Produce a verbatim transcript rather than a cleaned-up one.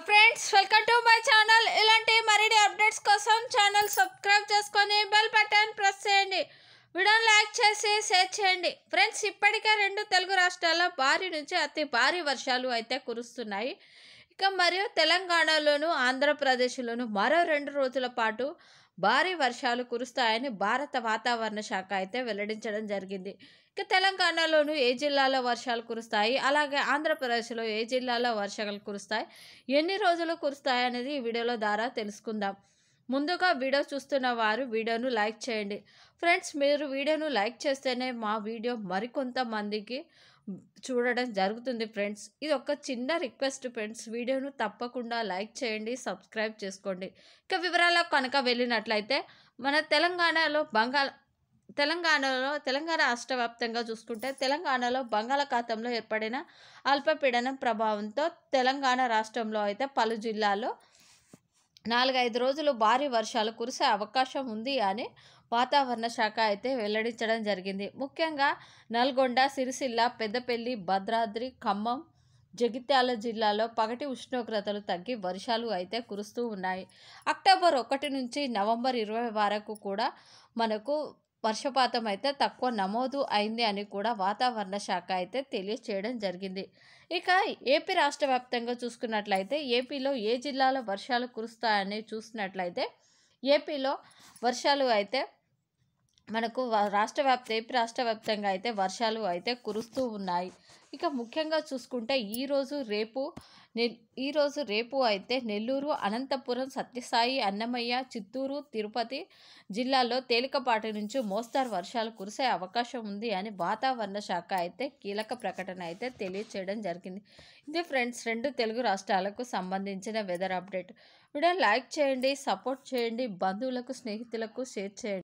Friends, welcome to my channel. ఇలాంటి మరిన్ని updates కోసం ఛానల్ సబ్స్క్రైబ్ చేసుకొని బెల్ బటన్ ప్రెస్ చేయండి. వీడియోని లైక్ చేసి షేర్ చేయండి. ఫ్రెండ్స్, ఇప్పటికే రెండు తెలుగు రాష్ట్రాల్లో భారీ నుంచి అతి భారీ వర్షాలు అయితే కురుస్తున్నాయి. ఇక మరియు తెలంగాణలోను ఆంధ్రప్రదేశ్లోను మరో రెండు రోజుల పాటు భారీ వర్షాలు కురుస్తాయని భారత వాతావరణ శాఖ అయితే వెల్లడించడం జరిగింది. ఇక తెలంగాణలోను ఏ జిల్లాలో వర్షాలు కురుస్తాయి, అలాగే ఆంధ్రప్రదేశ్లో ఏ జిల్లాలో వర్షాలు కురుస్తాయి, ఎన్ని రోజులు కురుస్తాయి అనేది ఈ వీడియోలో ద్వారా తెలుసుకుందాం. ముందుగా వీడియో చూస్తున్న వారు వీడియోను లైక్ చేయండి. ఫ్రెండ్స్, మీరు వీడియోను లైక్ చేస్తేనే మా వీడియో మరికొంతమందికి చూడడం జరుగుతుంది. ఫ్రెండ్స్, ఇది ఒక చిన్న రిక్వెస్ట్. ఫ్రెండ్స్, వీడియోను తప్పకుండా లైక్ చేయండి, సబ్స్క్రైబ్ చేసుకోండి. ఇక వివరాలకు కనుక వెళ్ళినట్లయితే మన తెలంగాణలో బంగాళ తెలంగాణలో తెలంగాణ రాష్ట్ర వ్యాప్తంగా చూసుకుంటే తెలంగాణలో బంగాళాఖాతంలో ఏర్పడిన అల్పపీడనం ప్రభావంతో తెలంగాణ రాష్ట్రంలో అయితే పలు జిల్లాల్లో నాలుగైదు రోజులు భారీ వర్షాలు కురిసే అవకాశం ఉంది అని వాతావరణ శాఖ అయితే వెల్లడించడం జరిగింది. ముఖ్యంగా నల్గొండ, సిరిసిల్ల, పెద్దపల్లి, భద్రాద్రి, ఖమ్మం, జగిత్యాల జిల్లాలో పగటి ఉష్ణోగ్రతలు తగ్గి వర్షాలు అయితే కురుస్తూ ఉన్నాయి. అక్టోబర్ ఒకటి నుంచి నవంబర్ ఇరవై వరకు కూడా మనకు వర్షపాతం అయితే తక్కువ నమోదు అయింది అని కూడా వాతావరణ శాఖ అయితే తెలియచేయడం జరిగింది. ఇక ఏపీ రాష్ట్ర వ్యాప్తంగా చూసుకున్నట్లయితే ఏపీలో ఏ జిల్లాలో వర్షాలు కురుస్తాయని చూసినట్లయితే ఏపీలో వర్షాలు అయితే మనకు రాష్ట్ర వ్యాప్త ఏపీ రాష్ట్ర వ్యాప్తంగా అయితే వర్షాలు అయితే కురుస్తూ ఉన్నాయి. ఇక ముఖ్యంగా చూసుకుంటే ఈరోజు రేపు నె ఈరోజు రేపు అయితే నెల్లూరు, అనంతపురం, సత్యసాయి, అన్నమయ్య, చిత్తూరు, తిరుపతి జిల్లాల్లో తేలికపాటి నుంచి మోస్తారు వర్షాలు కురిసే అవకాశం ఉంది అని వాతావరణ శాఖ అయితే కీలక ప్రకటన అయితే తెలియచేయడం జరిగింది. ఇది ఫ్రెండ్స్, రెండు తెలుగు రాష్ట్రాలకు సంబంధించిన వెదర్ అప్డేట్. వీడియో లైక్ చేయండి, సపోర్ట్ చేయండి, బంధువులకు, స్నేహితులకు షేర్ చేయండి.